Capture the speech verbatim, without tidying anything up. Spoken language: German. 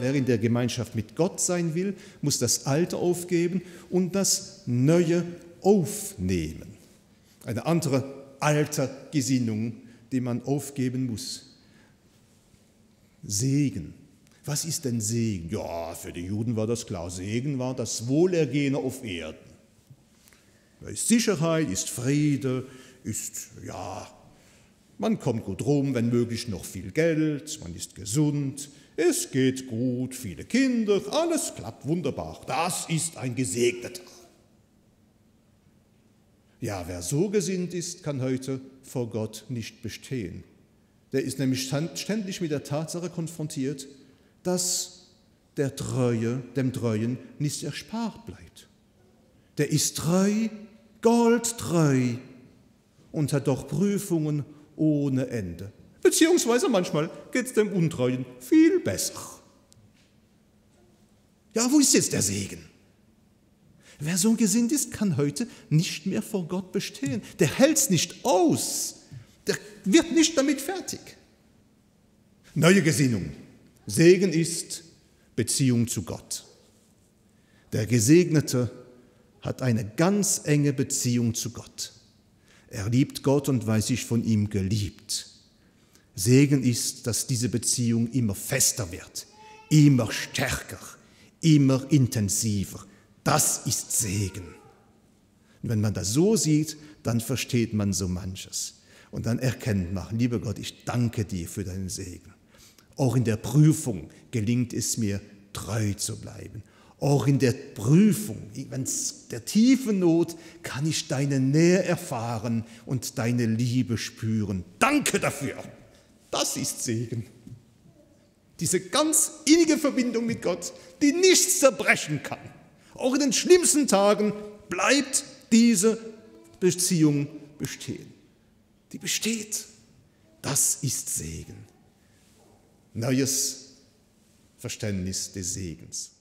er in der Gemeinschaft mit Gott sein will, muss das Alte aufgeben und das Neue aufnehmen. Eine andere alte Gesinnung, die man aufgeben muss. Segen. Was ist denn Segen? Ja, für die Juden war das klar. Segen war das Wohlergehen auf Erden. Da ist Sicherheit, ist Friede, ist, ja, man kommt gut rum, wenn möglich noch viel Geld, man ist gesund, es geht gut, viele Kinder, alles klappt wunderbar. Das ist ein Gesegneter. Ja, wer so gesinnt ist, kann heute vor Gott nicht bestehen. Der ist nämlich ständig mit der Tatsache konfrontiert, dass der Treue, dem Treuen nicht erspart bleibt. Der ist treu, goldtreu und hat doch Prüfungen ohne Ende. Beziehungsweise manchmal geht es dem Untreuen viel besser. Ja, wo ist jetzt der Segen? Wer so gesinnt ist, kann heute nicht mehr vor Gott bestehen. Der hält es nicht aus. Der wird nicht damit fertig. Neue Gesinnung. Segen ist Beziehung zu Gott. Der Gesegnete hat eine ganz enge Beziehung zu Gott. Er liebt Gott und weiß sich von ihm geliebt. Segen ist, dass diese Beziehung immer fester wird, immer stärker, immer intensiver. Das ist Segen. Und wenn man das so sieht, dann versteht man so manches. Und dann erkennt man, lieber Gott, ich danke dir für deinen Segen. Auch in der Prüfung gelingt es mir, treu zu bleiben. Auch in der Prüfung, in der tiefen Not, kann ich deine Nähe erfahren und deine Liebe spüren. Danke dafür. Das ist Segen. Diese ganz innige Verbindung mit Gott, die nichts zerbrechen kann. Auch in den schlimmsten Tagen bleibt diese Beziehung bestehen. Die besteht. Das ist Segen. Neues Verständnis des Segens.